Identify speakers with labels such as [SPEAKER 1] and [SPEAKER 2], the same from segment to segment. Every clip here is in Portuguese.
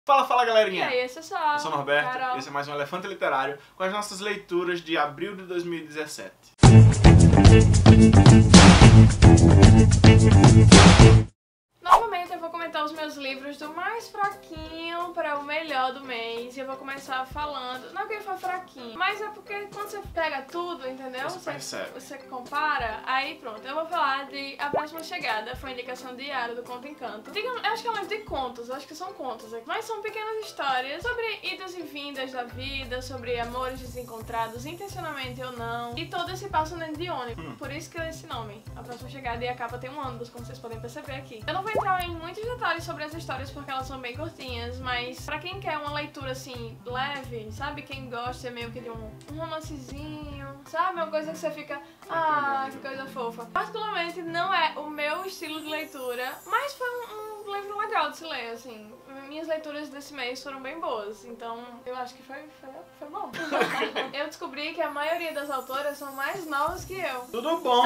[SPEAKER 1] Fala, fala
[SPEAKER 2] E
[SPEAKER 1] galerinha!
[SPEAKER 2] aí, esse é só.
[SPEAKER 1] Eu sou o Norberto
[SPEAKER 2] Carol.
[SPEAKER 1] e esse é mais um Elefante Literário com as nossas leituras de abril de 2017.
[SPEAKER 2] Novamente eu vou comentar os meus livros do mais fraquinho para o melhor do mês. E eu vou começar falando, não que ele foi fraquinho, mas é porque quando você pega tudo, entendeu? Você compara, aí pronto. Eu vou falar de A Próxima Chegada, foi indicação diária do Conto Encanto. Eu acho que é um livro de contos, eu acho que são contos, mas são pequenas histórias sobre idas e vindas da vida, sobre amores desencontrados, intencionalmente ou não. E todos se passam dentro de ônibus, por isso que é esse nome, A Próxima Chegada, e a capa tem um ônibus, como vocês podem perceber aqui. Eu não vou entrar em muitos detalhes sobre as histórias porque elas são bem curtinhas, mas pra quem quer uma leitura assim, leve, sabe? Quem gosta meio que de um romancezinho, sabe? Uma coisa que você fica, que coisa fofa. Particularmente não é o meu estilo de leitura, mas foi um livro legal de se ler, assim. Minhas leituras desse mês foram bem boas, então eu acho que foi bom. Eu descobri que a maioria das autoras são mais novas que eu.
[SPEAKER 1] Tudo bom?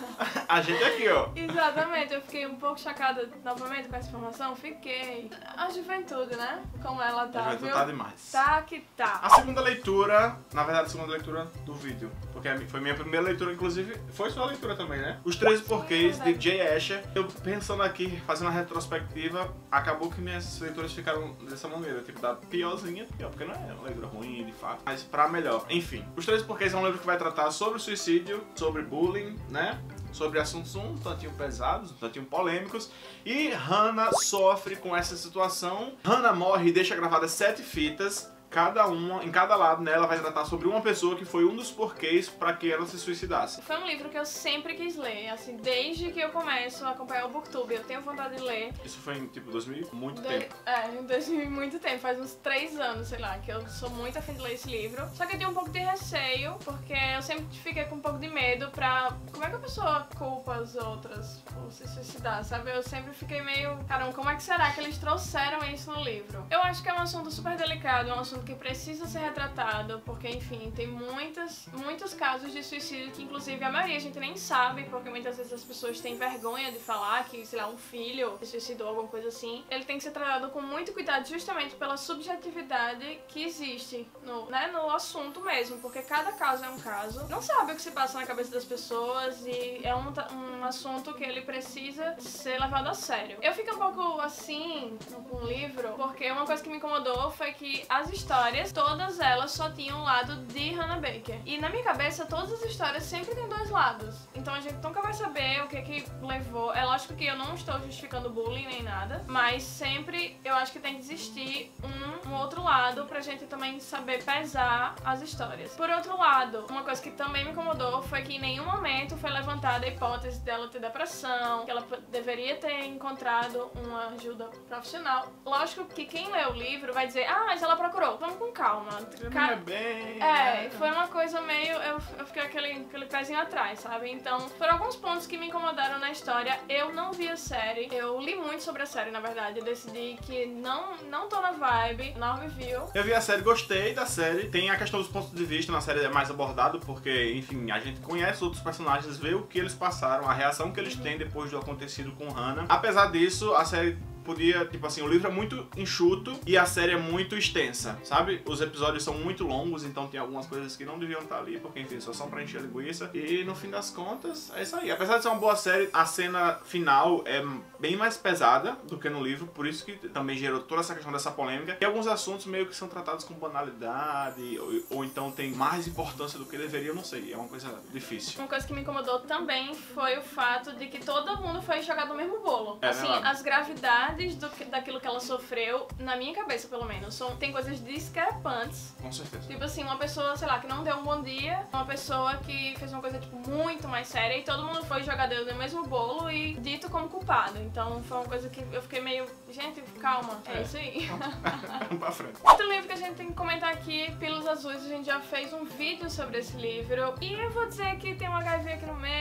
[SPEAKER 1] A gente aqui, ó.
[SPEAKER 2] Exatamente, eu fiquei um pouco chocada novamente com essa informação, fiquei. A juventude, né? Como ela tá,
[SPEAKER 1] A juventude
[SPEAKER 2] viu?
[SPEAKER 1] tá demais.
[SPEAKER 2] Tá que tá.
[SPEAKER 1] A segunda leitura, na verdade a segunda leitura do vídeo, porque foi minha primeira leitura, inclusive foi sua leitura também, né? Os 13 Porquês, de Jay Asher. Eu pensando aqui, fazendo a retrospectiva, acabou que minhas leituras ficaram dessa maneira, tipo, da piorzinha, porque não é uma leitura ruim, de fato, mas pra melhor. Enfim, Os 13 Porquês é um livro que vai tratar sobre suicídio, sobre bullying, né? Sobre assuntos um tantinho pesados, um tantinho polêmicos. E Hannah sofre com essa situação. Hannah morre e deixa gravadas 7 fitas. Cada uma, em cada lado, né, ela vai tratar sobre uma pessoa que foi um dos porquês para que ela se suicidasse.
[SPEAKER 2] Foi um livro que eu sempre quis ler, assim, desde que eu começo a acompanhar o Booktube, eu tenho vontade de ler.
[SPEAKER 1] Isso foi em, tipo, 2000, muito tempo.
[SPEAKER 2] Em 2000, muito tempo, faz uns 3 anos, sei lá, que eu sou muito afim de ler esse livro. Só que eu tinha um pouco de receio, porque eu sempre fiquei com um pouco de medo pra... Como é que a pessoa culpa as outras por se suicidar, sabe? Eu sempre fiquei meio... Caramba, como é que será que eles trouxeram isso no livro? Eu acho que é um assunto super delicado, é um assunto que precisa ser retratado, porque, enfim, tem muitos casos de suicídio que, inclusive, a maioria a gente nem sabe, porque muitas vezes as pessoas têm vergonha de falar que, sei lá, um filho se suicidou, alguma coisa assim. Ele tem que ser tratado com muito cuidado, justamente pela subjetividade que existe no assunto mesmo, porque cada caso é um caso. Não sabe o que se passa na cabeça das pessoas e é um assunto que ele precisa ser levado a sério. Eu fico um pouco assim com o livro, porque uma coisa que me incomodou foi que as histórias, todas elas só tinham um lado de Hannah Baker. E na minha cabeça, todas as histórias sempre têm dois lados. Então a gente nunca vai saber o que levou. É lógico que eu não estou justificando bullying nem nada, mas sempre eu acho que tem que existir um outro lado pra gente também saber pesar as histórias. Por outro lado, uma coisa que também me incomodou foi que em nenhum momento foi levantada a hipótese dela ter depressão, que ela deveria ter encontrado uma ajuda profissional. Lógico que quem lê o livro vai dizer, mas ela procurou. Vamos com calma.
[SPEAKER 1] Não é bem...
[SPEAKER 2] Foi uma coisa meio... Eu fiquei aquele pezinho atrás, sabe? Então, foram alguns pontos que me incomodaram na história. Eu não vi a série. Eu li muito sobre a série, na verdade. Eu decidi que não tô na vibe. Não viu.
[SPEAKER 1] Eu vi a série, gostei da série. Tem a questão dos pontos de vista, na série é mais abordado, porque, enfim, a gente conhece outros personagens, vê o que eles passaram, a reação que eles têm depois do acontecido com Hannah. Apesar disso, a série podia, tipo assim, o livro é muito enxuto e a série é muito extensa, sabe? Os episódios são muito longos, então tem algumas coisas que não deviam estar ali, porque, enfim, só são pra encher a linguiça. E, no fim das contas, é isso aí. Apesar de ser uma boa série, a cena final é bem mais pesada do que no livro, por isso que também gerou toda essa questão dessa polêmica. E alguns assuntos meio que são tratados com banalidade, ou então tem mais importância do que deveria, eu não sei. É uma coisa difícil.
[SPEAKER 2] Uma coisa que me incomodou também foi o fato de que todo mundo foi jogado no mesmo bolo. Assim,
[SPEAKER 1] verdade.
[SPEAKER 2] as gravidades daquilo que ela sofreu, na minha cabeça pelo menos, tem coisas discrepantes.
[SPEAKER 1] Com certeza.
[SPEAKER 2] Tipo assim, uma pessoa, sei lá, que não deu um bom dia, uma pessoa que fez uma coisa, tipo, muito mais séria e todo mundo foi jogado no mesmo bolo e dito como culpado. Então foi uma coisa que eu fiquei meio, gente, calma, é isso aí.
[SPEAKER 1] Vamos pra frente.
[SPEAKER 2] Outro livro que a gente tem que comentar aqui, Pílulas Azuis, a gente já fez um vídeo sobre esse livro e eu vou dizer que tem um HIV aqui no meio,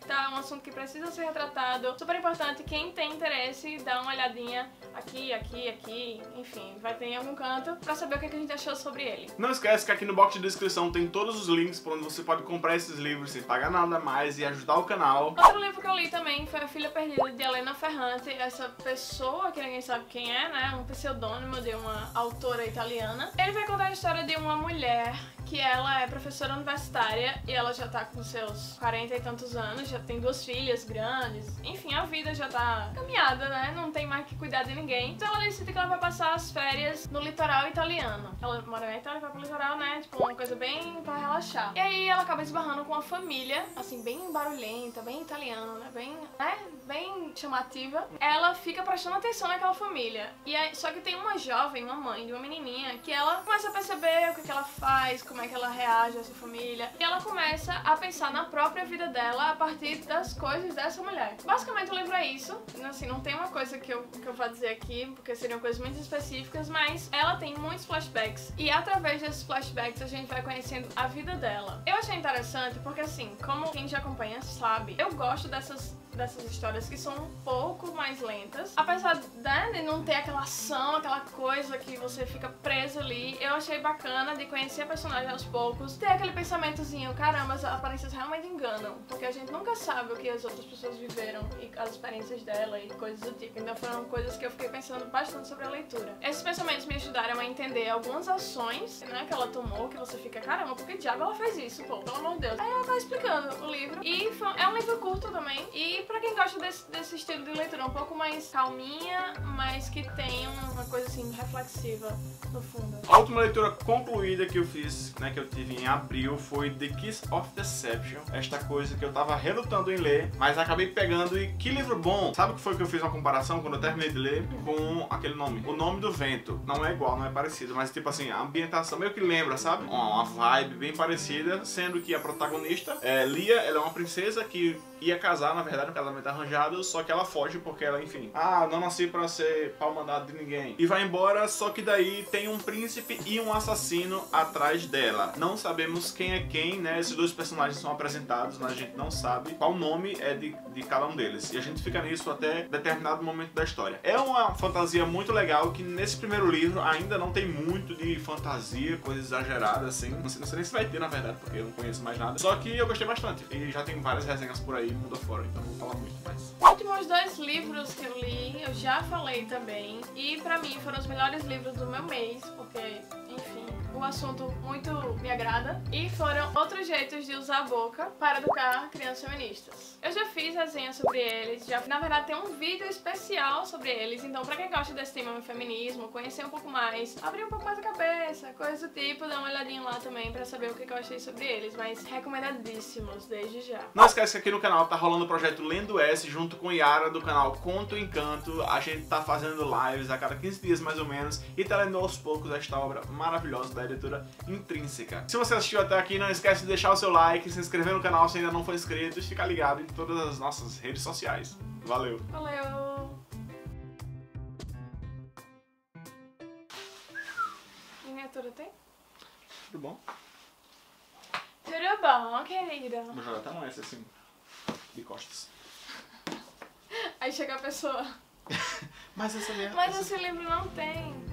[SPEAKER 2] tá? Um assunto que precisa ser retratado. Super importante, quem tem interesse, dá uma olhadinha aqui, enfim, vai ter em algum canto pra saber o que a gente achou sobre ele.
[SPEAKER 1] Não esquece que aqui no box de descrição tem todos os links por onde você pode comprar esses livros sem pagar nada mais e ajudar o canal.
[SPEAKER 2] Outro livro que eu li também foi A Filha Perdida, de Elena Ferrante. Essa pessoa, que ninguém sabe quem é, né? Um pseudônimo de uma autora italiana. Ele vai contar a história de uma mulher que ela é professora universitária e ela já tá com seus 40 e tantos anos, já tem 2 filhas grandes, enfim, a vida já tá caminhada, né? Não tem mais que cuidar de ninguém. Então ela decide que ela vai passar as férias no litoral italiano. Ela mora na Itália e vai pro litoral, né? Tipo, uma coisa bem pra relaxar. E aí ela acaba esbarrando com uma família, assim, bem barulhenta, bem italiana, né? Bem chamativa. Ela fica prestando atenção naquela família. E aí, só que tem uma jovem, uma mãe de uma menininha, que ela começa a perceber o que ela faz, como é que ela reage a essa família. E ela começa a pensar na própria vida dela a partir das coisas dessa mulher. Basicamente o livro é isso. Assim, não tem uma coisa que eu vou dizer aqui, porque seriam coisas muito específicas, mas ela tem muitos flashbacks. E através desses flashbacks a gente vai conhecendo a vida dela. Eu achei interessante porque, assim, como quem já acompanha sabe, eu gosto dessas histórias que são um pouco mais lentas. Apesar de não ter aquela ação, aquela coisa que você fica preso ali, eu achei bacana de conhecer a personagem aos poucos, ter aquele pensamentozinho, caramba, as aparências realmente enganam, porque a gente nunca sabe o que as outras pessoas viveram e as experiências dela e coisas do tipo. Então foram coisas que eu fiquei pensando bastante sobre a leitura. Esses pensamentos me ajudaram a entender algumas ações, né, que ela tomou, que você fica, caramba, por que diabo ela fez isso, pô, pelo amor de Deus. Aí ela vai explicando o livro, e é um livro curto também, e pra quem gosta desse estilo de leitura um pouco mais calminha, mas que tem uma coisa assim reflexiva no fundo.
[SPEAKER 1] A última leitura concluída que eu fiz, né, que eu tive em abril, foi The Kiss of Deception. Esta coisa que eu tava relutando em ler, mas acabei pegando, e que livro bom! Sabe o que foi que eu fiz uma comparação quando eu terminei de ler? Com aquele nome, O Nome do Vento. Não é igual, não é parecido, mas tipo assim, a ambientação meio que lembra, sabe? Uma vibe bem parecida, sendo que a protagonista, Lia, ela é uma princesa que ia casar, na verdade, um casamento arranjado, só que ela foge porque ela, enfim, não nasci pra ser pau mandado de ninguém. E vai embora, só que daí tem um príncipe e um assassino atrás dela. Não sabemos quem é quem, né? Esses dois personagens são apresentados, mas a gente não sabe qual nome é de cada um deles. E a gente fica nisso até determinado momento da história. É uma fantasia muito legal, que nesse primeiro livro ainda não tem muito de fantasia, coisa exagerada, assim. Não sei nem se vai ter, na verdade, porque eu não conheço mais nada. Só que eu gostei bastante. E já tem várias resenhas por aí, mundo afora, então não vou falar muito mais.
[SPEAKER 2] Os últimos 2 livros que eu li, eu já falei também. E pra mim foram os melhores livros do meu mês, porque, enfim, o assunto muito me agrada. E foram Outros Jeitos de Usar a Boca para Educar Crianças Feministas. Eu já fiz resenha sobre eles, na verdade tem um vídeo especial sobre eles, então pra quem gosta desse tema do feminismo, conhecer um pouco mais, abrir um pouco mais a cabeça, coisa do tipo, dá uma olhadinha lá também pra saber o que eu achei sobre eles, mas recomendadíssimos desde já.
[SPEAKER 1] Não esquece que aqui no canal tá rolando o projeto Lendo S, junto com Yara do canal Conto Encanto. A gente tá fazendo lives a cada 15 dias mais ou menos e tá lendo aos poucos esta obra maravilhosa da editora Intrínseca. Se você assistiu até aqui, não esquece de deixar o seu like, se inscrever no canal se ainda não for inscrito e ficar ligado em todas as nossas redes sociais. Valeu!
[SPEAKER 2] Valeu! Miniatura tem?
[SPEAKER 1] Tudo bom?
[SPEAKER 2] Tudo bom, querida?
[SPEAKER 1] Vou jogar até um S assim, de costas.
[SPEAKER 2] Aí chega a pessoa.
[SPEAKER 1] Mas essa minha...
[SPEAKER 2] Mas esse livro não tem.